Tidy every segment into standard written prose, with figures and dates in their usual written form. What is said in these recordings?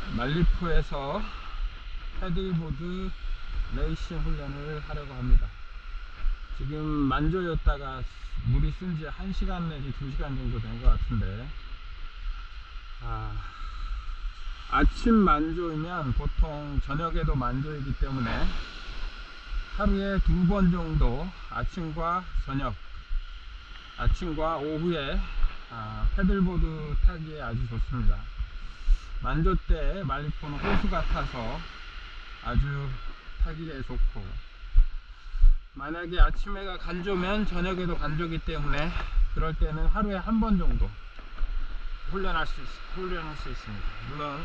말리포에서 패들보드 레이싱 훈련을 하려고 합니다. 지금 만조였다가 물이 쓴지 1시간 내지 2시간 정도 된 것 같은데, 아침 만조이면 보통 저녁에도 만조이기 때문에 하루에 2번 정도 아침과 저녁, 아침과 오후에 패들보드 타기에 아주 좋습니다. 만조 때 말리포는 호수 같아서 아주 타기에 좋고, 만약에 아침에가 간조면 저녁에도 간조기 때문에 그럴 때는 하루에 1번 정도 훈련할 수 있습니다. 물론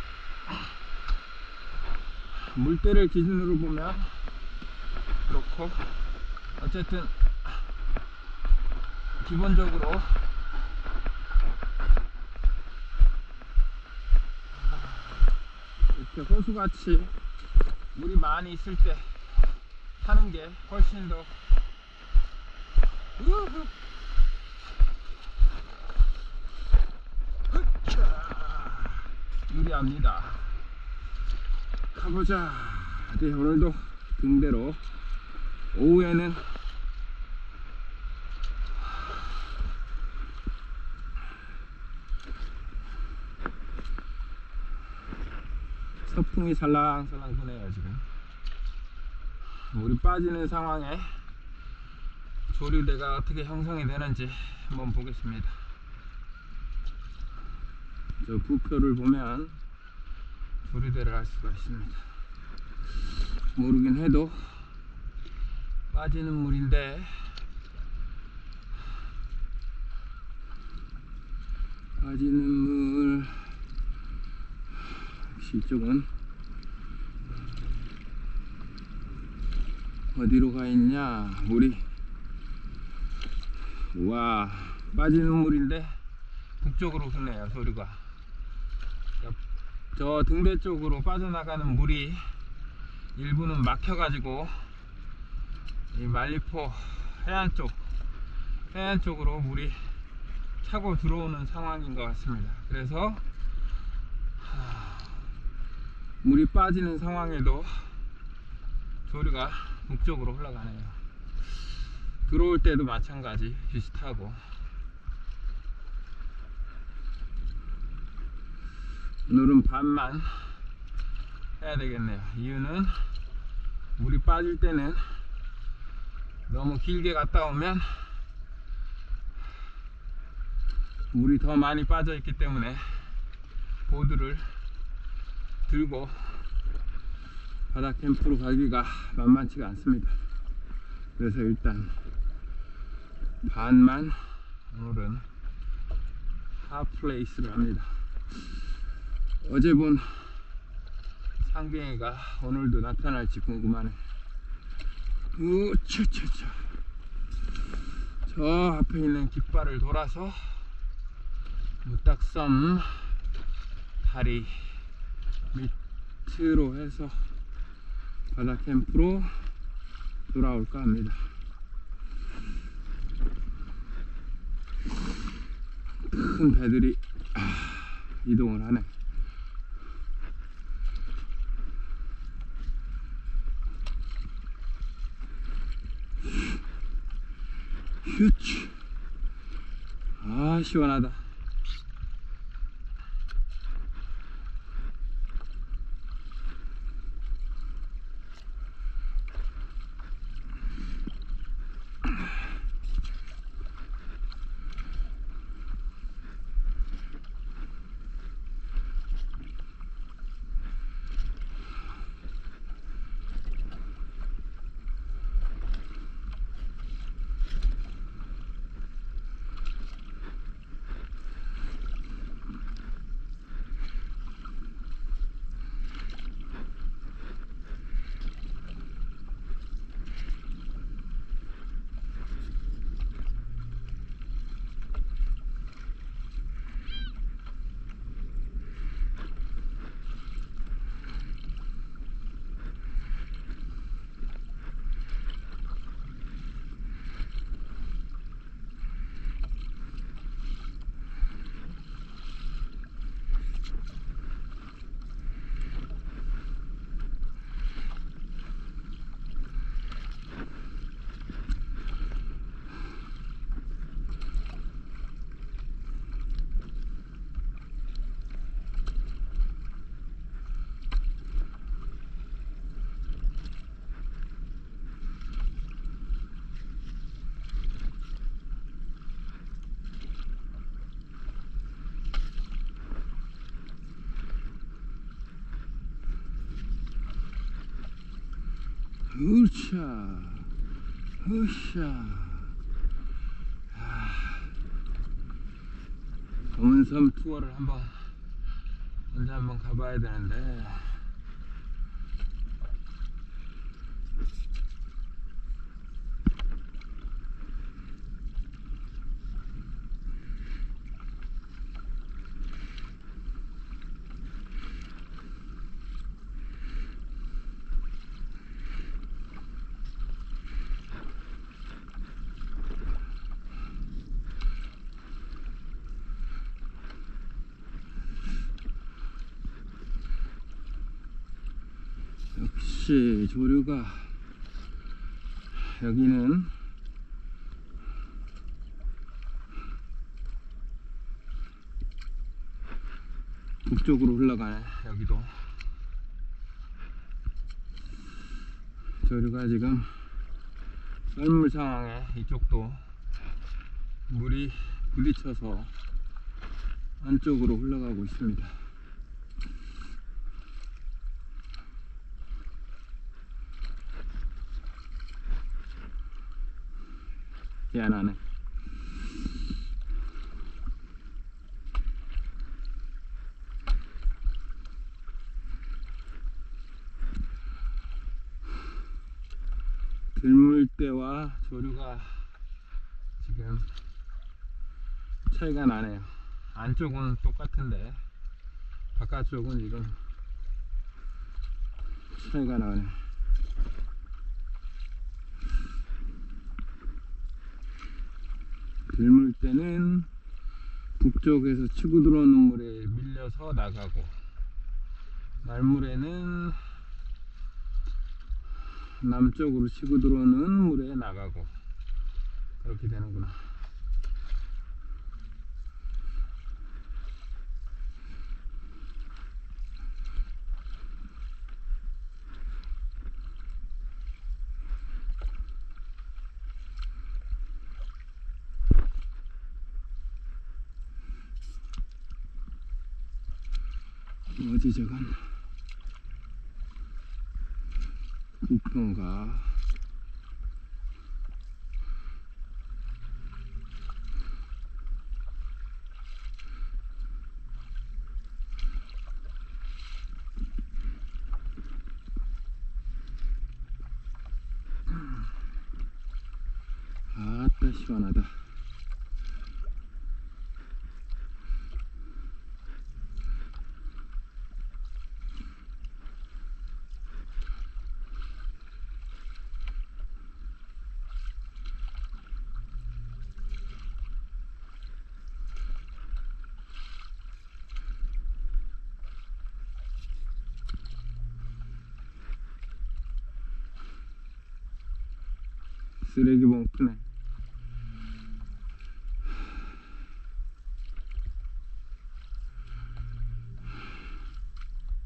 물때를 기준으로 보면 그렇고, 어쨌든 기본적으로 이렇게 호수같이 물이 많이 있을 때 타는 게 훨씬 더 유리합니다. 가보자. 네, 오늘도 등대로 오후에는 서풍이 살랑살랑 부네요. 지금 물이 빠지는 상황에 조류대가 어떻게 형성이 되는지 한번 보겠습니다. 저 부표를 보면 조류대를 알 수가 있습니다. 모르긴 해도 빠지는 물인데, 빠지는 물 역시 이쪽은 어디로 가 있냐. 물이, 와, 빠지는 물인데 북쪽으로 흐르네요. 조류가 저 등대 쪽으로 빠져나가는 물이 일부는 막혀 가지고 이 말리포 해안 쪽으로 물이 차고 들어오는 상황인 것 같습니다. 그래서 물이 빠지는 상황에도 조류가 북쪽으로 흘러가네요. 들어올 때도 마찬가지 비슷하고, 오늘은 반만 해야 되겠네요. 이유는 물이 빠질 때는 너무 길게 갔다 오면 물이 더 많이 빠져 있기 때문에 보드를 들고 바다 캠프로 가기가 만만치가 않습니다. 그래서 일단 반만 오늘은 핫플레이스를 합니다. 어제 본 상빙이가 오늘도 나타날지 궁금하네. 우차차차. 저 앞에 있는 깃발을 돌아서 무딱섬 다리 밑으로 해서 바다 캠프로 돌아올까 합니다. 큰 배들이 이동을 하네. 휴치. 시원하다. 으쌰, 으쌰. 검은섬 투어를 언제 한번 가봐야 되는데. 역시 조류가 여기는 북쪽으로 흘러가네. 여기도 조류가 지금 썰물 상황에 이쪽도 물이 부딪혀서 안쪽으로 흘러가고 있습니다. 미안하네. 들물대와 조류가 지금 차이가 나네요. 안쪽은 똑같은데 바깥쪽은 지금 차이가 나네. 들물대는 북쪽에서 치고 들어오는 물에 밀려서 나가고, 말물에는 남쪽으로 치고 들어오는 물에 나가고, 그렇게 되는구나. 어디 저건 북평가. 아따 시원하다. 쓰레기 봉투네.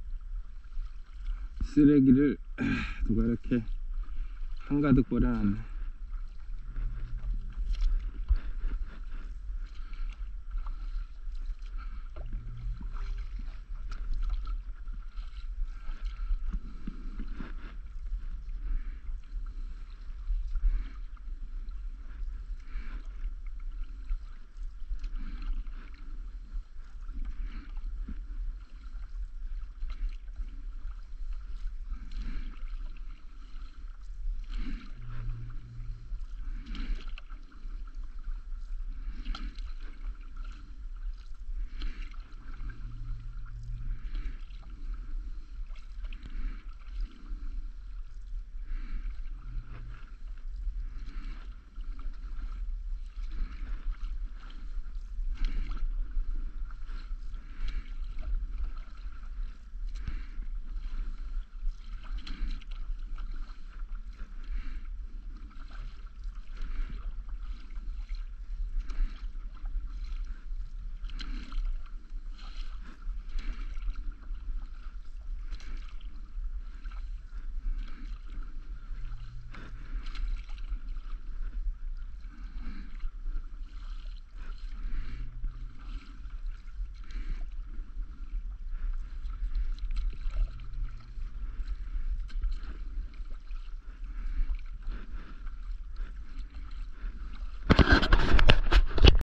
쓰레기를 누가 이렇게 한가득 버려놨네.